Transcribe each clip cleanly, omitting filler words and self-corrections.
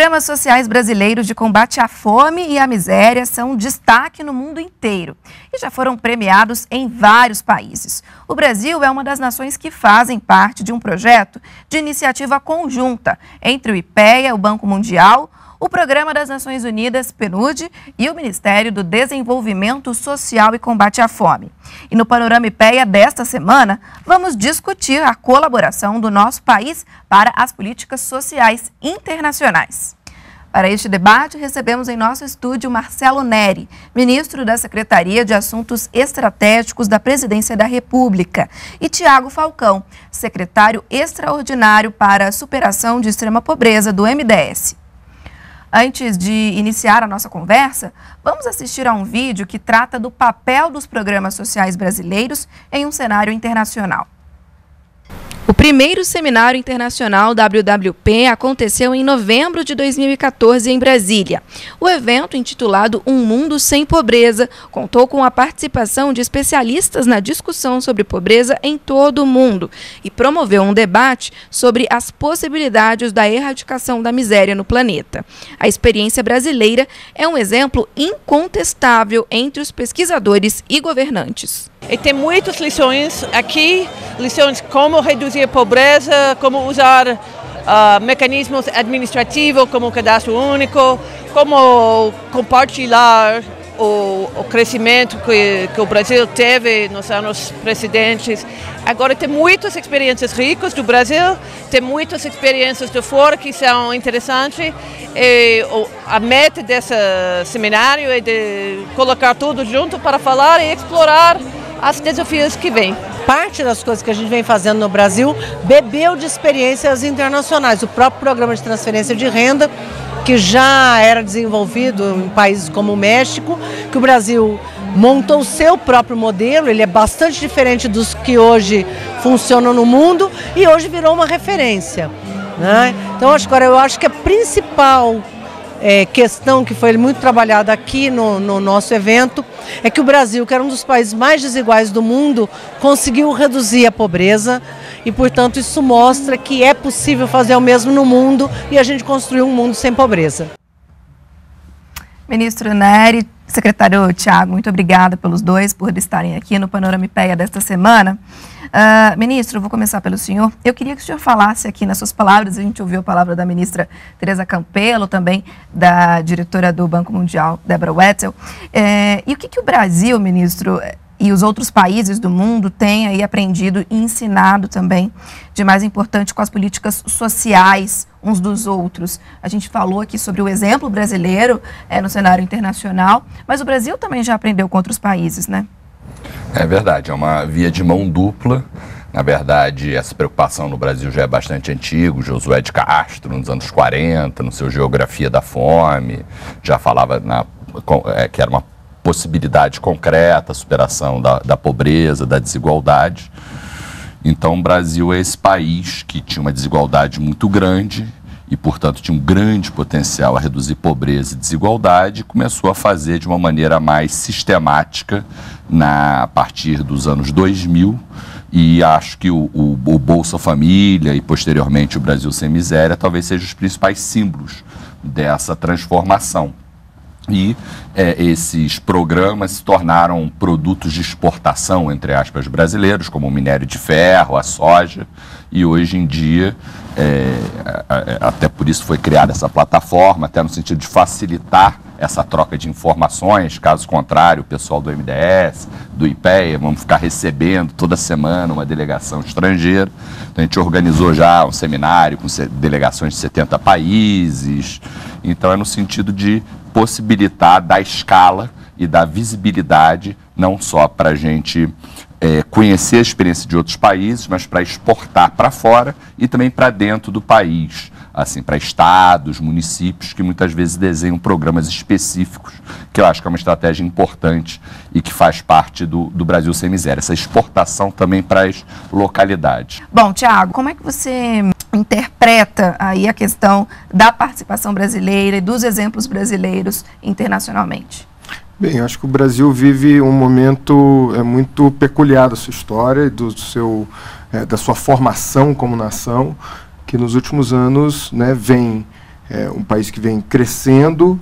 Programas sociais brasileiros de combate à fome e à miséria são um destaque no mundo inteiro e já foram premiados em vários países. O Brasil é uma das nações que fazem parte de um projeto de iniciativa conjunta entre o IPEA, o Banco Mundial, o Programa das Nações Unidas, PNUD, e o Ministério do Desenvolvimento Social e Combate à Fome. E no Panorama IPEA desta semana, vamos discutir a colaboração do nosso país para as políticas sociais internacionais. Para este debate, recebemos em nosso estúdio Marcelo Neri, ministro da Secretaria de Assuntos Estratégicos da Presidência da República, e Tiago Falcão, secretário extraordinário para a superação de extrema pobreza do MDS. Antes de iniciar a nossa conversa, vamos assistir a um vídeo que trata do papel dos programas sociais brasileiros em um cenário internacional. O primeiro Seminário Internacional WWP aconteceu em novembro de 2014 em Brasília. O evento, intitulado Um Mundo Sem Pobreza, contou com a participação de especialistas na discussão sobre pobreza em todo o mundo e promoveu um debate sobre as possibilidades da erradicação da miséria no planeta. A experiência brasileira é um exemplo incontestável entre os pesquisadores e governantes. E tem muitas lições aqui, lições como reduzir a pobreza, como usar mecanismos administrativos como o cadastro único, como compartilhar o crescimento que o Brasil teve nos anos precedentes. Agora tem muitas experiências ricas do Brasil, tem muitas experiências de fora que são interessantes. E a meta desse seminário é de colocar tudo junto para falar e explorar os desafios que vêm. Parte das coisas que a gente vem fazendo no Brasil bebeu de experiências internacionais. O próprio programa de transferência de renda, que já era desenvolvido em países como o México, que o Brasil montou o seu próprio modelo, ele é bastante diferente dos que hoje funcionam no mundo e hoje virou uma referência, né? Então eu acho que a principal questão que foi muito trabalhada aqui no nosso evento é que o Brasil, que era um dos países mais desiguais do mundo, conseguiu reduzir a pobreza e, portanto, isso mostra que é possível fazer o mesmo no mundo e a gente construir um mundo sem pobreza. Ministro Neri, secretário Tiago, muito obrigada pelos dois por estarem aqui no Panorama IPEA desta semana. Ministro, vou começar pelo senhor. Eu queria que o senhor falasse aqui nas suas palavras, a gente ouviu a palavra da ministra Tereza Campelo, também da diretora do Banco Mundial, Deborah Wetzel. E o que o Brasil, ministro, e os outros países do mundo têm aí aprendido e ensinado também de mais importante com as políticas sociais uns dos outros? A gente falou aqui sobre o exemplo brasileiro no cenário internacional, mas o Brasil também já aprendeu com outros países, né? É verdade, é uma via de mão dupla. Na verdade, essa preocupação no Brasil já é bastante antiga. Josué de Castro, nos anos 40, no seu Geografia da Fome, já falava que era uma possibilidade concreta, a superação da pobreza, da desigualdade. Então, o Brasil é esse país que tinha uma desigualdade muito grande e, portanto, tinha um grande potencial a reduzir pobreza e desigualdade, e começou a fazer de uma maneira mais sistemática a partir dos anos 2000, e acho que o Bolsa Família e, posteriormente, o Brasil Sem Miséria talvez sejam os principais símbolos dessa transformação. E esses programas se tornaram produtos de exportação, entre aspas, brasileiros, como o minério de ferro, a soja, e hoje em dia, até por isso foi criada essa plataforma, até no sentido de facilitar essa troca de informações. Caso contrário, o pessoal do MDS, do IPEA, vamos ficar recebendo toda semana uma delegação estrangeira. Então, a gente organizou já um seminário com delegações de 70 países. Então, é no sentido de possibilitar da escala e da visibilidade, não só para a gente conhecer a experiência de outros países, mas para exportar para fora e também para dentro do país, assim, para estados, municípios que muitas vezes desenham programas específicos, que eu acho que é uma estratégia importante e que faz parte do Brasil Sem Miséria, essa exportação também para as localidades. Bom, Tiago, como é que você interpreta aí a questão da participação brasileira e dos exemplos brasileiros internacionalmente? Bem, acho que o Brasil vive um momento muito peculiar da sua história e da sua formação como nação, que nos últimos anos, né, vem um país que vem crescendo,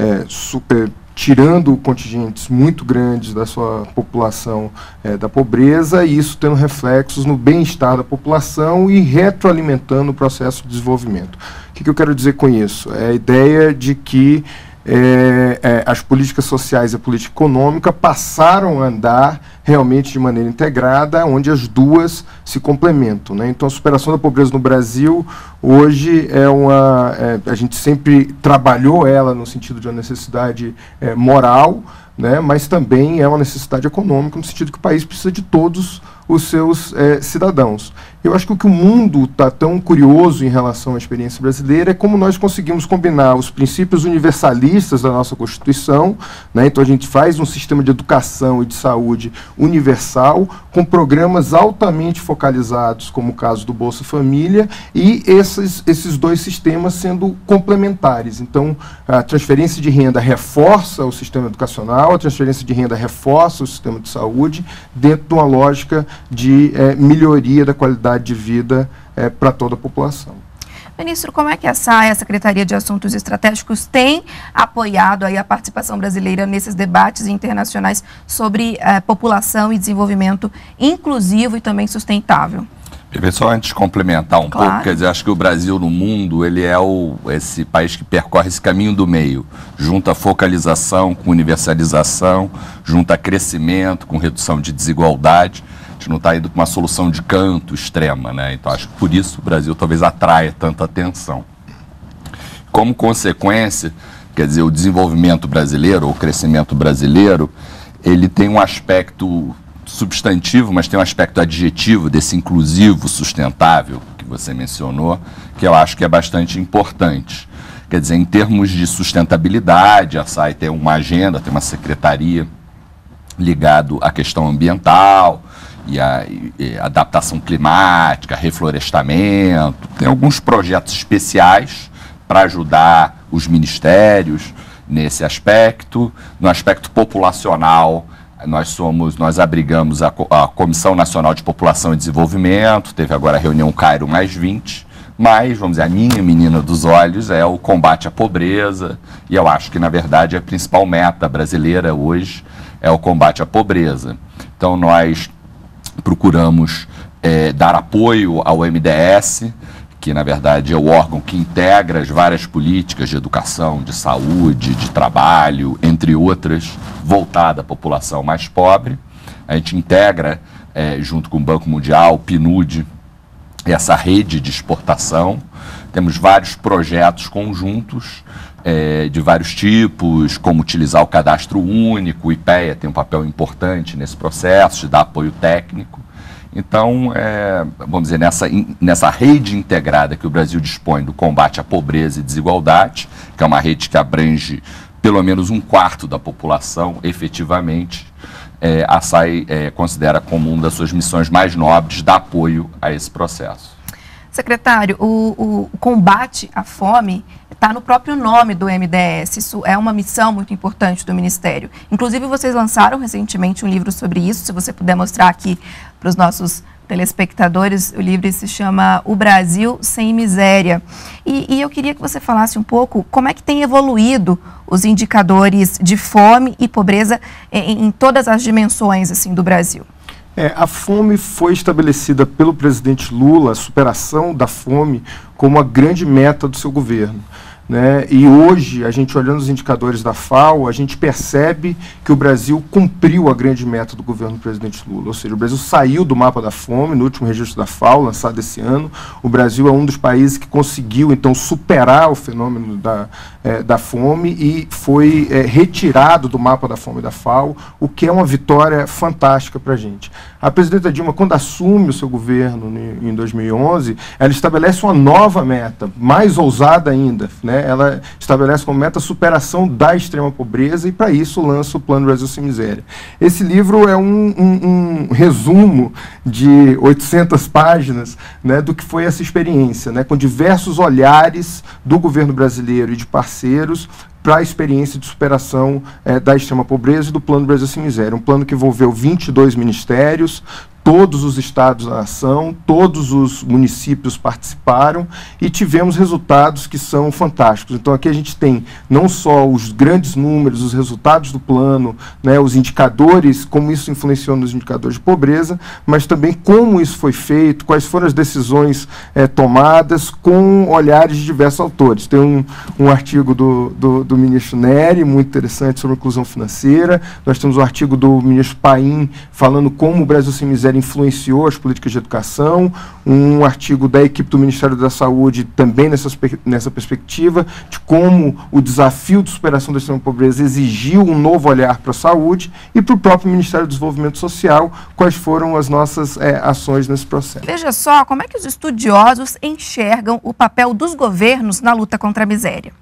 tirando contingentes muito grandes da sua população da pobreza, e isso tendo reflexos no bem-estar da população e retroalimentando o processo de desenvolvimento. O que eu quero dizer com isso? É a ideia de que as políticas sociais e a política econômica passaram a andar realmente de maneira integrada, onde as duas se complementam, né? Então, a superação da pobreza no Brasil, hoje, a gente sempre trabalhou ela no sentido de uma necessidade moral, né? Mas também é uma necessidade econômica, no sentido que o país precisa de todos os seus cidadãos. Eu acho que o que o mundo está tão curioso em relação à experiência brasileira é como nós conseguimos combinar os princípios universalistas da nossa Constituição, né? Então a gente faz um sistema de educação e de saúde universal, com programas altamente focalizados, como o caso do Bolsa Família, e esses dois sistemas sendo complementares. Então, a transferência de renda reforça o sistema educacional, a transferência de renda reforça o sistema de saúde, dentro de uma lógica de melhoria da qualidade de vida para toda a população. Ministro, como é que a SAE, a Secretaria de Assuntos Estratégicos, tem apoiado aí a participação brasileira nesses debates internacionais sobre população e desenvolvimento inclusivo e também sustentável? Só antes de complementar um pouco, quer dizer, acho que o Brasil no mundo, ele é esse país que percorre esse caminho do meio, junta focalização com universalização, junta crescimento com redução de desigualdade. A gente não está indo para uma solução de canto extrema, né? Então acho que por isso o Brasil talvez atraia tanta atenção. Como consequência, quer dizer, o desenvolvimento brasileiro, ou o crescimento brasileiro, ele tem um aspecto substantivo, mas tem um aspecto adjetivo desse inclusivo, sustentável, que você mencionou, que eu acho que é bastante importante. Quer dizer, em termos de sustentabilidade, a SAE tem uma agenda, tem uma secretaria ligado à questão ambiental e à adaptação climática, reflorestamento. Tem alguns projetos especiais para ajudar os ministérios nesse aspecto. No aspecto populacional, nós abrigamos a Comissão Nacional de População e Desenvolvimento, teve agora a reunião Cairo +20, mas, vamos dizer, a minha menina dos olhos é o combate à pobreza, e eu acho que, na verdade, a principal meta brasileira hoje é o combate à pobreza. Então, nós procuramos dar apoio ao MDS, que, na verdade, é o órgão que integra as várias políticas de educação, de saúde, de trabalho, entre outras, voltada à população mais pobre. A gente integra, junto com o Banco Mundial, o PNUD, essa rede de exportação. Temos vários projetos conjuntos de vários tipos, como utilizar o cadastro único. O IPEA tem um papel importante nesse processo de dar apoio técnico. Então, vamos dizer, nessa rede integrada que o Brasil dispõe do combate à pobreza e desigualdade, que é uma rede que abrange pelo menos 1/4 da população, efetivamente, a SAE considera como uma das suas missões mais nobres dar apoio a esse processo. Secretário, o combate à fome está no próprio nome do MDS. Isso é uma missão muito importante do Ministério. Inclusive, vocês lançaram recentemente um livro sobre isso. Se você puder mostrar aqui para os nossos telespectadores, o livro se chama O Brasil Sem Miséria. E eu queria que você falasse um pouco como é que tem evoluído os indicadores de fome e pobreza em todas as dimensões assim, do Brasil. A fome foi estabelecida pelo presidente Lula, a superação da fome, como a grande meta do seu governo, né? E hoje, a gente olhando os indicadores da FAO, a gente percebe que o Brasil cumpriu a grande meta do governo do presidente Lula. Ou seja, o Brasil saiu do mapa da fome, no último registro da FAO, lançado esse ano. O Brasil é um dos países que conseguiu, então, superar o fenômeno da fome e foi retirado do mapa da fome da FAO, o que é uma vitória fantástica para a gente. A presidenta Dilma, quando assume o seu governo em 2011, ela estabelece uma nova meta, mais ousada ainda, né? Ela estabelece como meta a superação da extrema pobreza e, para isso, lança o Plano Brasil Sem Miséria. Esse livro é um resumo de 800 páginas, né, do que foi essa experiência, né, com diversos olhares do governo brasileiro e de parceiros para a experiência de superação da extrema pobreza e do Plano Brasil Sem Miséria. Um plano que envolveu 22 ministérios, todos os estados da nação, todos os municípios participaram e tivemos resultados que são fantásticos. Então aqui a gente tem não só os grandes números, os resultados do plano, né, os indicadores, como isso influenciou nos indicadores de pobreza, mas também como isso foi feito, quais foram as decisões tomadas com olhares de diversos autores. Tem um artigo do ministro Nery, muito interessante, sobre inclusão financeira. Nós temos um artigo do ministro Paim falando como o Brasil Sem Miséria influenciou as políticas de educação, um artigo da equipe do Ministério da Saúde também nessa perspectiva, de como o desafio de superação da extrema pobreza exigiu um novo olhar para a saúde, e para o próprio Ministério do Desenvolvimento Social, quais foram as nossas ações nesse processo. Veja só como é que os estudiosos enxergam o papel dos governos na luta contra a miséria.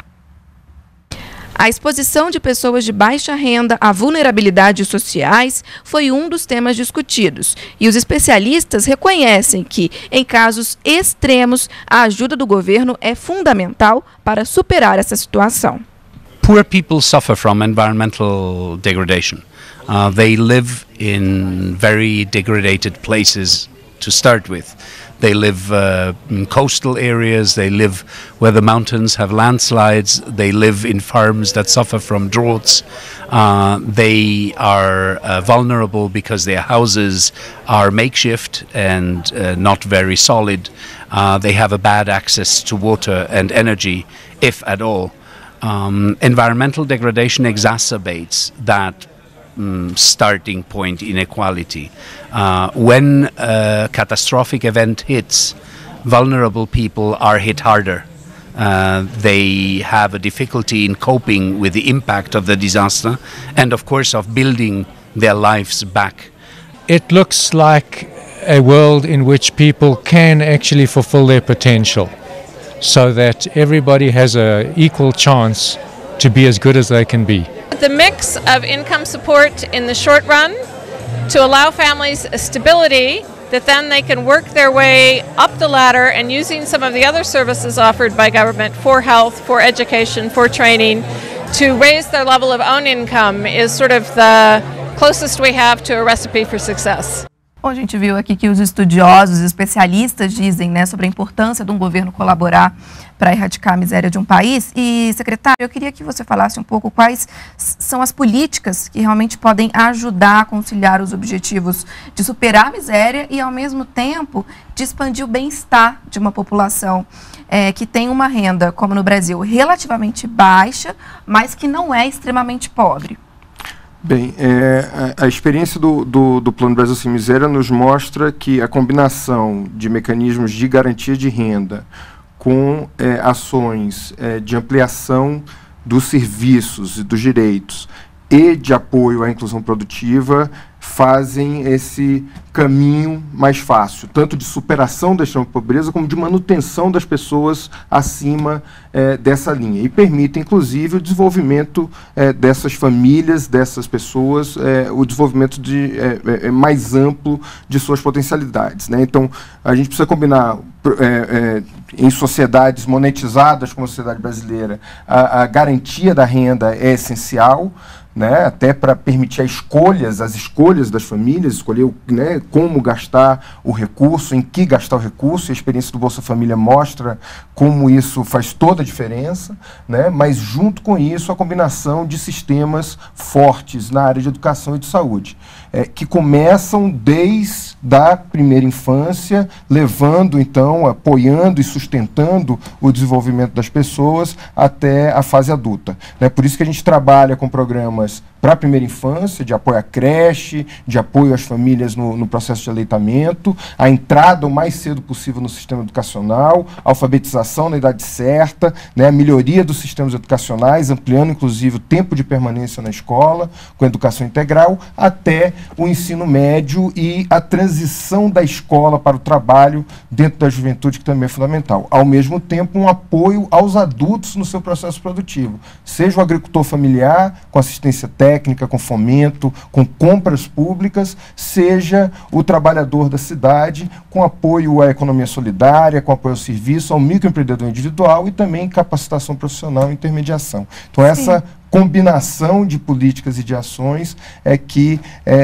A exposição de pessoas de baixa renda a vulnerabilidades sociais foi um dos temas discutidos. E os especialistas reconhecem que, em casos extremos, a ajuda do governo é fundamental para superar essa situação. Poor people suffer from environmental degradation. They live in very degraded places to start with. They live in coastal areas, they live where the mountains have landslides, they live in farms that suffer from droughts. They are vulnerable because their houses are makeshift and not very solid. They have a bad access to water and energy, if at all. Environmental degradation exacerbates that starting point inequality. When a catastrophic event hits, vulnerable people are hit harder. They have a difficulty in coping with the impact of the disaster and, of course, of building their lives back. It looks like a world in which people can actually fulfill their potential, so that everybody has an equal chance to be as good as they can be. The mix of income support in the short run to allow families a stability that then they can work their way up the ladder, and using some of the other services offered by government for health, for education, for training, to raise their level of own income is sort of the closest we have to a recipe for success. Bom, a gente viu aqui que os estudiosos, especialistas dizem, né, sobre a importância de um governo colaborar para erradicar a miséria de um país. E, secretário, eu queria que você falasse um pouco quais são as políticas que realmente podem ajudar a conciliar os objetivos de superar a miséria e, ao mesmo tempo, de expandir o bem-estar de uma população que tem uma renda, como no Brasil, relativamente baixa, mas que não é extremamente pobre. Bem, a experiência do Plano Brasil Sem Miséria nos mostra que a combinação de mecanismos de garantia de renda com ações de ampliação dos serviços e dos direitos e de apoio à inclusão produtiva fazem esse caminho mais fácil, tanto de superação da extrema pobreza como de manutenção das pessoas acima dessa linha, e permite, inclusive, o desenvolvimento dessas famílias, dessas pessoas, o desenvolvimento mais amplo de suas potencialidades, né? Então, a gente precisa combinar em sociedades monetizadas como a sociedade brasileira, a garantia da renda é essencial, né, até para permitir as escolhas das famílias, escolher, né, como gastar o recurso, em que gastar o recurso. E a experiência do Bolsa Família mostra como isso faz toda a diferença, né, mas junto com isso a combinação de sistemas fortes na área de educação e de saúde, que começam desde a primeira infância, levando então, apoiando e sustentando o desenvolvimento das pessoas até a fase adulta, né. Por isso que a gente trabalha com programas para a primeira infância, de apoio à creche, de apoio às famílias no processo de aleitamento, a entrada o mais cedo possível no sistema educacional, a alfabetização na idade certa, né, a melhoria dos sistemas educacionais, ampliando inclusive o tempo de permanência na escola, com educação integral, até o ensino médio e a transição da escola para o trabalho dentro da juventude, que também é fundamental. Ao mesmo tempo, um apoio aos adultos no seu processo produtivo, seja o agricultor familiar, com assistência técnica, técnica, com fomento, com compras públicas, seja o trabalhador da cidade, com apoio à economia solidária, com apoio ao serviço, ao microempreendedor individual e também capacitação profissional e intermediação. Então, essa combinação de políticas e de ações é que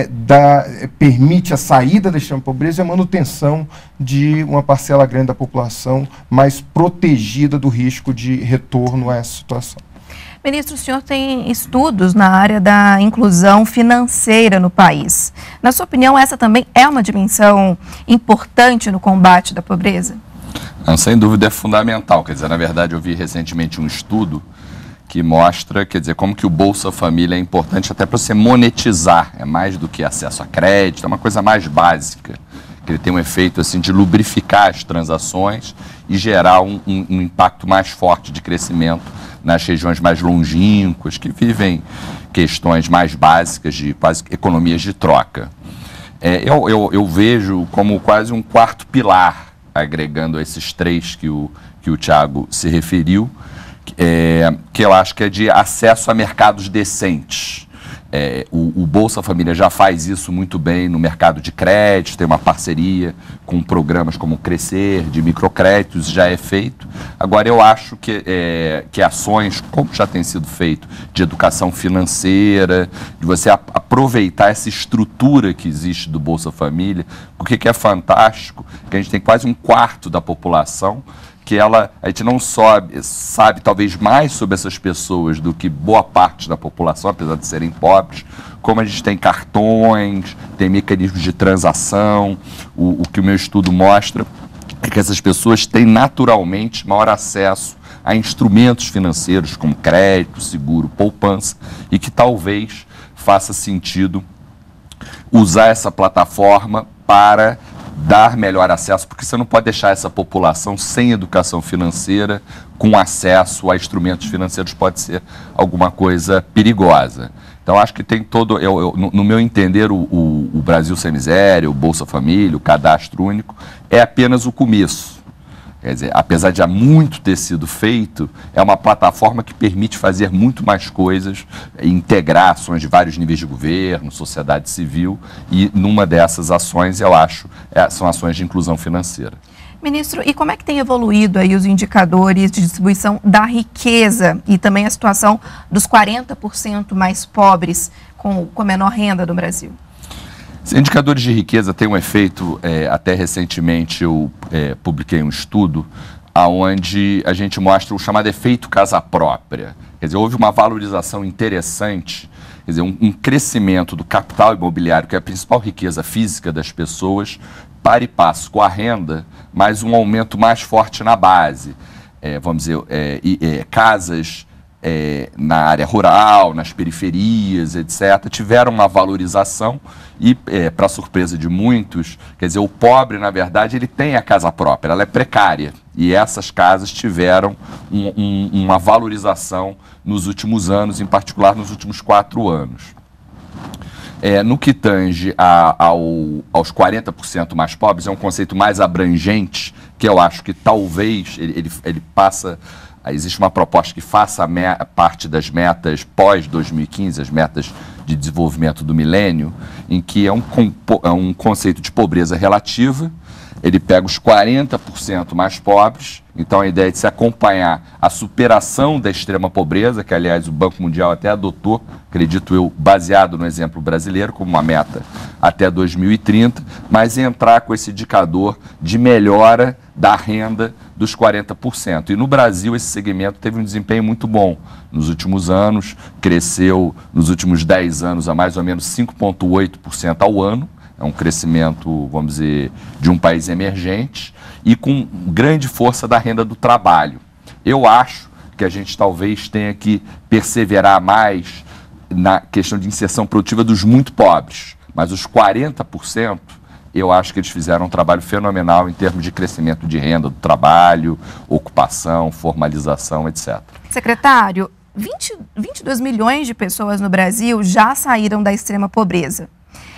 permite a saída da extrema pobreza e a manutenção de uma parcela grande da população mais protegida do risco de retorno a essa situação. Ministro, o senhor tem estudos na área da inclusão financeira no país. Na sua opinião, essa também é uma dimensão importante no combate da pobreza? Não, sem dúvida é fundamental. Quer dizer, na verdade, eu vi recentemente um estudo que mostra, quer dizer, como que o Bolsa Família é importante até para você monetizar. É mais do que acesso a crédito, é uma coisa mais básica. Que ele tem um efeito assim de lubrificar as transações e gerar um impacto mais forte de crescimento nas regiões mais longínquas, que vivem questões mais básicas de quase economias de troca. Eu vejo como quase um quarto pilar, agregando a esses três que o Thiago se referiu, que eu acho que é de acesso a mercados decentes. O Bolsa Família já faz isso muito bem no mercado de crédito, tem uma parceria com programas como Crescer, de microcréditos, já é feito. Agora, eu acho que ações, como já tem sido feito, de educação financeira, de você aproveitar essa estrutura que existe do Bolsa Família, porque que é fantástico, que a gente tem quase um quarto da população que a gente não sabe talvez mais sobre essas pessoas do que boa parte da população, apesar de serem pobres, como a gente tem cartões, tem mecanismos de transação. O que o meu estudo mostra é que essas pessoas têm naturalmente maior acesso a instrumentos financeiros como crédito, seguro, poupança, e que talvez faça sentido usar essa plataforma para dar melhor acesso, porque você não pode deixar essa população sem educação financeira, com acesso a instrumentos financeiros, pode ser alguma coisa perigosa. Então, acho que tem todo, no meu entender, o Brasil Sem Miséria, o Bolsa Família, o Cadastro Único, é apenas o começo. Quer dizer, apesar de há muito ter sido feito, é uma plataforma que permite fazer muito mais coisas, integrar ações de vários níveis de governo, sociedade civil, e numa dessas ações, eu acho, são ações de inclusão financeira. Ministro, e como é que tem evoluído aí os indicadores de distribuição da riqueza e também a situação dos 40% mais pobres com menor renda do Brasil? Os indicadores de riqueza têm um efeito, até recentemente eu publiquei um estudo onde a gente mostra o chamado efeito casa própria. Quer dizer, houve uma valorização interessante, quer dizer, um crescimento do capital imobiliário, que é a principal riqueza física das pessoas, para e passo com a renda, mas um aumento mais forte na base. Vamos dizer, casas na área rural, nas periferias, etc., tiveram uma valorização e, para surpresa de muitos, quer dizer, o pobre, na verdade, ele tem a casa própria, ela é precária, e essas casas tiveram uma valorização nos últimos anos, em particular nos últimos 4 anos. No que tange aos 40% mais pobres, é um conceito mais abrangente, que eu acho que talvez ele passa. Existe uma proposta que faça parte das metas pós-2015, as metas de desenvolvimento do milênio, em que é um conceito de pobreza relativa. Ele pega os 40% mais pobres, então a ideia é de se acompanhar a superação da extrema pobreza, que aliás o Banco Mundial até adotou, acredito eu, baseado no exemplo brasileiro, como uma meta até 2030, mas entrar com esse indicador de melhora da renda dos 40%. E no Brasil esse segmento teve um desempenho muito bom. Nos últimos anos, cresceu nos últimos 10 anos a mais ou menos 5,8% ao ano. É um crescimento, vamos dizer, de um país emergente e com grande força da renda do trabalho. Eu acho que a gente talvez tenha que perseverar mais na questão de inserção produtiva dos muito pobres, mas os 40%, eu acho que eles fizeram um trabalho fenomenal em termos de crescimento de renda do trabalho, ocupação, formalização, etc. Secretário, 22 milhões de pessoas no Brasil já saíram da extrema pobreza.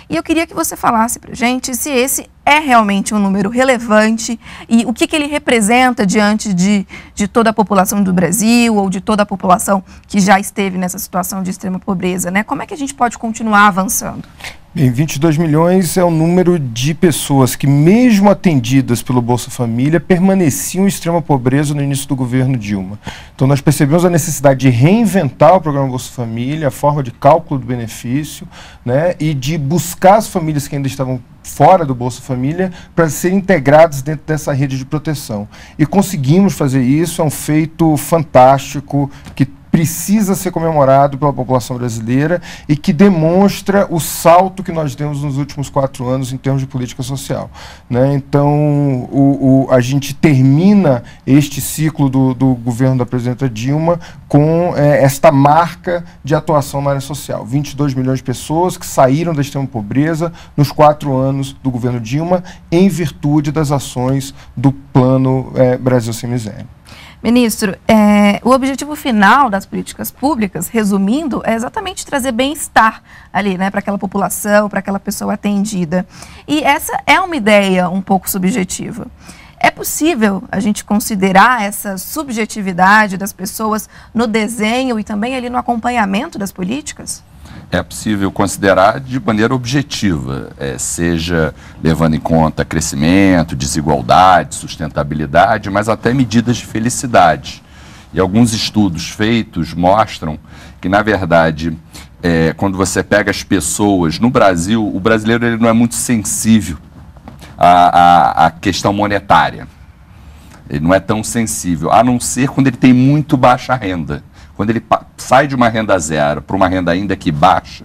E eu queria que você falasse para a gente se esse é realmente um número relevante e o que ele representa diante de toda a população do Brasil ou de toda a população que já esteve nessa situação de extrema pobreza, né? Como é que a gente pode continuar avançando? Bem, 22 milhões é o número de pessoas que, mesmo atendidas pelo Bolsa Família, permaneciam em extrema pobreza no início do governo Dilma. Então, nós percebemos a necessidade de reinventar o programa Bolsa Família, a forma de cálculo do benefício, né, e de buscar as famílias que ainda estavam fora do Bolsa Família para serem integradas dentro dessa rede de proteção. E conseguimos fazer isso, é um feito fantástico que precisa ser comemorado pela população brasileira e que demonstra o salto que nós demos nos últimos 4 anos em termos de política social, né? Então, a gente termina este ciclo do governo da presidenta Dilma com esta marca de atuação na área social. 22 milhões de pessoas que saíram da extrema pobreza nos 4 anos do governo Dilma em virtude das ações do Plano Brasil Sem Miséria. Ministro, o objetivo final das políticas públicas, resumindo, é exatamente trazer bem-estar ali, né, para aquela população, para aquela pessoa atendida. E essa é uma ideia um pouco subjetiva. É possível a gente considerar essa subjetividade das pessoas no desenho e também ali no acompanhamento das políticas? É possível considerar de maneira objetiva, seja levando em conta crescimento, desigualdade, sustentabilidade, mas até medidas de felicidade. E alguns estudos feitos mostram que, na verdade, quando você pega as pessoas no Brasil, o brasileiro ele não é muito sensível à questão monetária. Ele não é tão sensível, a não ser quando ele tem muito baixa renda. Quando ele sai de uma renda zero para uma renda ainda que baixa,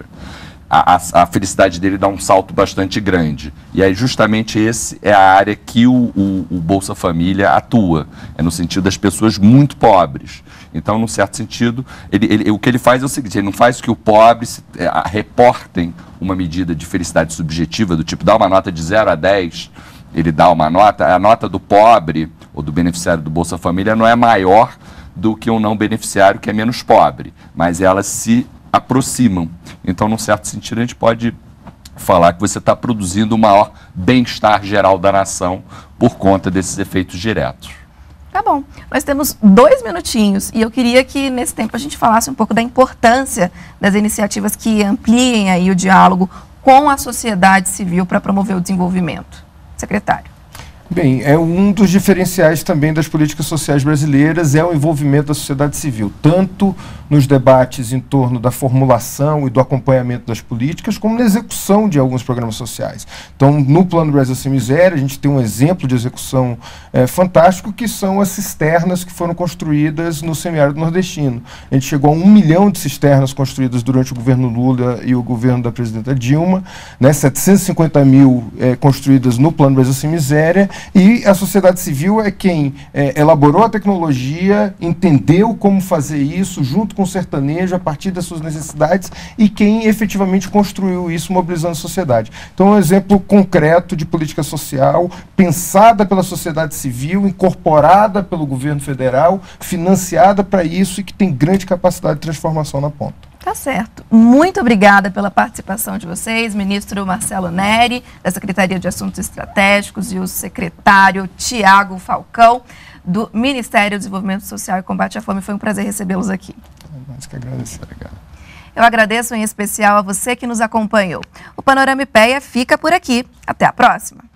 a felicidade dele dá um salto bastante grande. E aí justamente esse é a área que o Bolsa Família atua, é no sentido das pessoas muito pobres. Então, num certo sentido, o que ele faz é o seguinte, ele não faz que o pobre reportem uma medida de felicidade subjetiva, do tipo, dá uma nota de 0 a 10, ele dá uma nota, a nota do pobre ou do beneficiário do Bolsa Família não é maior do que um não beneficiário que é menos pobre, mas elas se aproximam. Então, num certo sentido, a gente pode falar que você está produzindo o maior bem-estar geral da nação por conta desses efeitos diretos. Tá bom, nós temos 2 minutinhos e eu queria que nesse tempo a gente falasse um pouco da importância das iniciativas que ampliem aí o diálogo com a sociedade civil para promover o desenvolvimento. Secretário. Bem, um dos diferenciais também das políticas sociais brasileiras é o envolvimento da sociedade civil, tanto nos debates em torno da formulação e do acompanhamento das políticas, como na execução de alguns programas sociais. Então, no Plano Brasil Sem Miséria, a gente tem um exemplo de execução fantástico, que são as cisternas que foram construídas no semiárido nordestino. A gente chegou a 1 milhão de cisternas construídas durante o governo Lula e o governo da presidenta Dilma, né, 750 mil construídas no Plano Brasil Sem Miséria, e a sociedade civil é quem elaborou a tecnologia, entendeu como fazer isso junto com o sertanejo a partir das suas necessidades e quem efetivamente construiu isso mobilizando a sociedade. Então é um exemplo concreto de política social pensada pela sociedade civil, incorporada pelo governo federal, financiada para isso e que tem grande capacidade de transformação na ponta. Tá certo. Muito obrigada pela participação de vocês, ministro Marcelo Neri, da Secretaria de Assuntos Estratégicos, e o secretário Tiago Falcão, do Ministério do Desenvolvimento Social e Combate à Fome. Foi um prazer recebê-los aqui. Mais que agradecer. Obrigado. Eu agradeço em especial a você que nos acompanhou. O Panorama IPEA fica por aqui. Até a próxima.